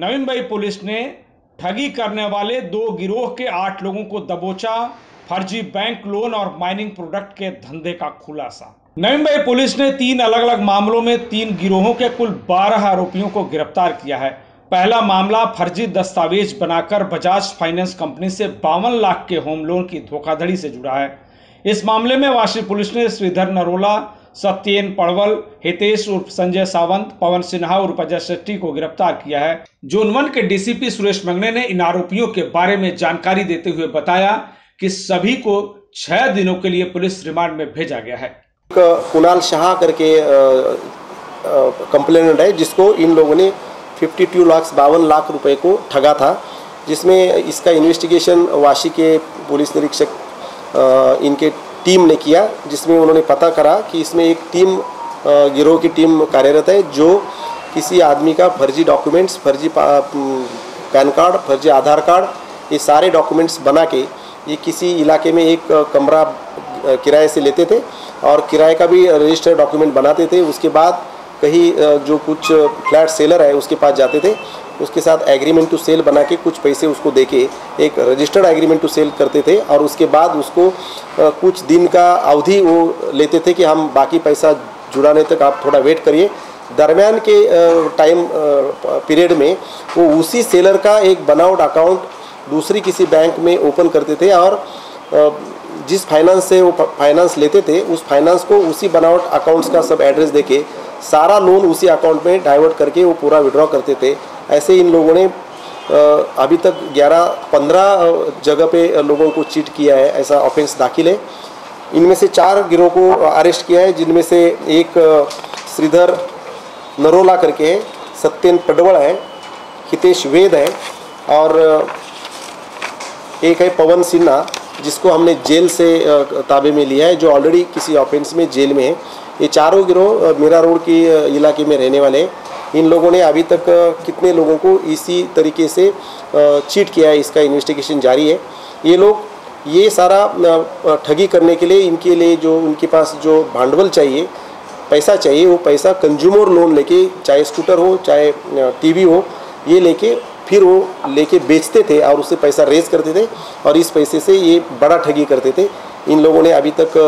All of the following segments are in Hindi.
नवी मुंबई पुलिस ने ठगी करने वाले 2 गिरोह के 8 लोगों को दबोचा। फर्जी बैंक लोन और माइनिंग प्रोडक्ट के धंधे का खुलासा। नवी मुंबई पुलिस ने 3 अलग अलग मामलों में 3 गिरोहों के कुल 12 आरोपियों को गिरफ्तार किया है। पहला मामला फर्जी दस्तावेज बनाकर बजाज फाइनेंस कंपनी से 52 लाख के होम लोन की धोखाधड़ी से जुड़ा है। इस मामले में वाशी पुलिस ने श्रीधर नरोला, सत्येन पड़वल, हितेश उर्फ संजय सावंत, पवन सिन्हा उर्फ अजय शेट्टी को गिरफ्तार किया है। जोन 1 के डीसीपी सुरेश मंगने ने इन आरोपियों के बारे में जानकारी देते हुए बताया कि सभी को 6 दिनों के लिए पुलिस रिमांड में भेजा गया है। कुणाल शाह करके कंप्लेनेंट है, जिसको इन लोगों ने 52 लाख रुपए को ठगा था, जिसमें इसका इन्वेस्टिगेशन वाशी के पुलिस निरीक्षक इनके टीम ने किया, जिसमें उन्होंने पता करा कि इसमें एक टीम गिरोह की टीम कार्यरत है जो किसी आदमी का फर्जी डॉक्यूमेंट्स, फर्जी पैन कार्ड, फर्जी आधार कार्ड, ये सारे डॉक्यूमेंट्स बना के ये किसी इलाके में एक कमरा किराए से लेते थे और किराए का भी रजिस्टर्ड डॉक्यूमेंट बनाते थे। उसके बाद कहीं जो कुछ फ्लैट सेलर है उसके पास जाते थे, उसके साथ एग्रीमेंट टू सेल बना के कुछ पैसे उसको देके एक रजिस्टर्ड एग्रीमेंट टू सेल करते थे और उसके बाद उसको कुछ दिन का अवधि वो लेते थे कि हम बाकी पैसा जुड़ाने तक आप थोड़ा वेट करिए। दरमियान के टाइम पीरियड में वो उसी सेलर का एक बनावट अकाउंट दूसरी किसी बैंक में ओपन करते थे और जिस फाइनेंस से वो फाइनेंस लेते थे उस फाइनेंस को उसी बनावट अकाउंट्स का सब एड्रेस देके सारा लोन उसी अकाउंट में डाइवर्ट करके वो पूरा विड्रॉ करते थे। ऐसे इन लोगों ने अभी तक 11-15 जगह पे लोगों को चीट किया है, ऐसा ऑफेंस दाखिल है। इनमें से 4 गिरोह को अरेस्ट किया है, जिनमें से एक श्रीधर नरोला करके है, सत्येन पड़वल है, हितेश वेद है और एक है पवन सिन्हा, जिसको हमने जेल से ताबे में लिया है, जो ऑलरेडी किसी ऑफेंस में जेल में है। ये चारों गिरोह मीरा रोड की इलाके में रहने वाले हैं। इन लोगों ने अभी तक कितने लोगों को इसी तरीके से चीट किया है, इसका इन्वेस्टिगेशन जारी है। ये लोग ये सारा ठगी करने के लिए इनके लिए जो उनके पास जो भांडवल चाहिए, पैसा चाहिए, वो पैसा कंज्यूमर लोन लेके, चाहे स्कूटर हो चाहे टीवी हो, ये लेके फिर वो लेके बेचते थे और उससे पैसा रेज करते थे और इस पैसे से ये बड़ा ठगी करते थे। इन लोगों ने अभी तक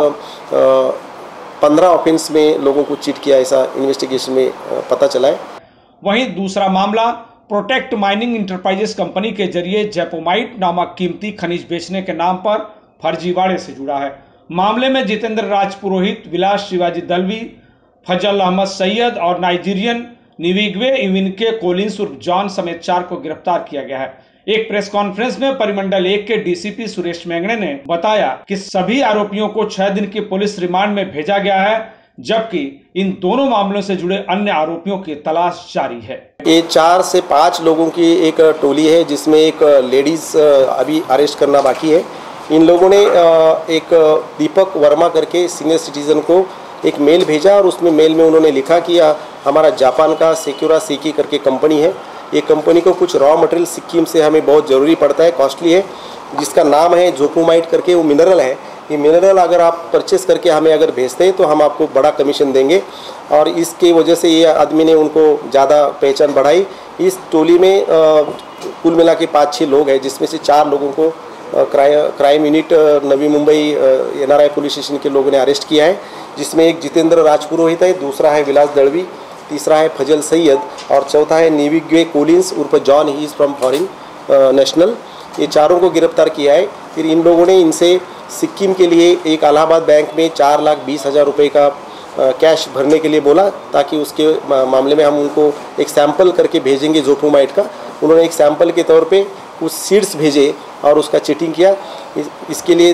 15 ऑफेंस में लोगों को चीट किया, ऐसा इन्वेस्टिगेशन में पता चला है। वहीं दूसरा मामला प्रोटेक्ट माइनिंग इंटरप्राइजेस कंपनी के जरिए जैपोमाइट नामक कीमती खनिज बेचने के नाम पर फर्जीवाड़े से जुड़ा है। मामले में जितेंद्र राज पुरोहित, विलास शिवाजी दलवी, फजल अहमद सैयद और नाइजीरियन निविग्वे इविनके कोलिंस उर्फ जॉन समेत 4 को गिरफ्तार किया गया है। एक प्रेस कॉन्फ्रेंस में परिमंडल 1 के डीसीपी सुरेश मंगने ने बताया कि सभी आरोपियों को 6 दिन की पुलिस रिमांड में भेजा गया है, जबकि इन दोनों मामलों से जुड़े अन्य आरोपियों की तलाश जारी है। ये 4 से 5 लोगों की एक टोली है, जिसमें एक लेडीज अभी अरेस्ट करना बाकी है। इन लोगों ने एक दीपक वर्मा करके सीनियर सिटीजन को एक मेल भेजा और उसमें मेल में उन्होंने लिखा कि हमारा जापान का सेक्यूरा सेकी करके कंपनी है, ये कंपनी को कुछ रॉ मटेरियल सिक्किम से हमें बहुत ज़रूरी पड़ता है, कॉस्टली है, जिसका नाम है जोपोमाइट करके, वो मिनरल है। ये मिनरल अगर आप परचेस करके हमें अगर भेजते हैं तो हम आपको बड़ा कमीशन देंगे और इसकी वजह से ये आदमी ने उनको ज़्यादा पहचान बढ़ाई। इस टोली में कुल मिला के 5-6 लोग हैं, जिसमें से 4 लोगों को crime unit Navi Mumbai NRI police station के लोगों ने अरेस्ट किया है, जिसमें एक जितेंद्र राजपुरोहित है, दूसरा है विलास दलवी, तीसरा है फजल सैयद और चौथा है निविग्वे कोलिंस उर्फ John, he is from foreign national. ये चारों को गिरफ्तार किया है। फिर इन लोगों ने इनसे सिक्किम के लिए एक इलाहाबाद बैंक में 4,20,000 रुपये का कैश भरने के लिए बोला, ताकि उसके मामले में हम उनको एक सैंपल करके भेजेंगे जोपोमाइट का। उन्होंने एक सैंपल के तौर पे कुछ सीड्स भेजे और उसका चीटिंग किया। इसके लिए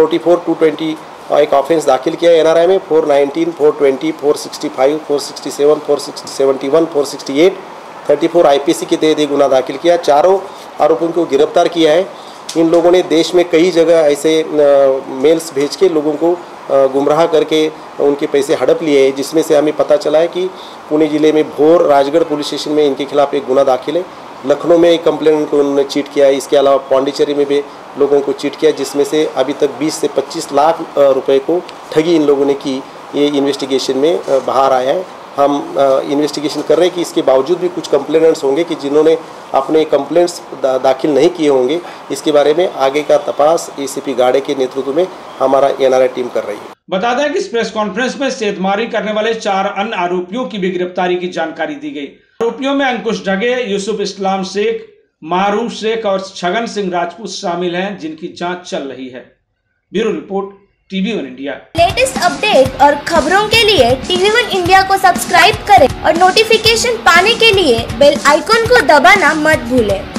344-220 एक ऑफेंस दाखिल किया है NRI में, 419, 420, 465, 467, 471, 468, 34 IPC के तहत एक गुना दाखिल किया। चारों आरोपियों को गिरफ्तार किया है। इन लोगों ने देश में कई जगह ऐसे मेल्स भेज के लोगों को गुमराह करके उनके पैसे हड़प लिए हैं, जिसमें से हमें पता चला है कि पुणे जिले में भोर राजगढ़ पुलिस स्टेशन में इनके खिलाफ एक गुना दाखिल है। लखनऊ में एक कंप्लेंट को उन्होंने चीट किया है। इसके अलावा पौंडीचेरी में भी लोगों को चीट किया, जिसमें से अभी तक 20 से 25 लाख रुपए को ठगी इन लोगों ने की, ये इन्वेस्टिगेशन में बाहर आया है। हम इन्वेस्टिगेशन कर रहे हैं कि इसके बावजूद भी कुछ कंप्लेनेंट्स होंगे कि जिन्होंने अपने कंप्लेंट्स दाखिल नहीं किए होंगे। इसके बारे में आगे का तपास एसीपी गाड़े के नेतृत्व में हमारा एनआरआई टीम कर रही है। बता दें कि इस प्रेस कॉन्फ्रेंस में सेधमारी करने वाले 4 अन्य आरोपियों की भी गिरफ्तारी की जानकारी दी गई। आरोपियों में अंकुश डगे, यूसुफ इस्लाम शेख, मारूफ शेख और छगन सिंह राजपूत शामिल हैं, जिनकी जांच चल रही है। Bureau report, TV1 India. Latest update और खबरों के लिए TV1 इंडिया को सब्सक्राइब करें और नोटिफिकेशन पाने के लिए बेल आइकॉन को दबाना मत भूलें।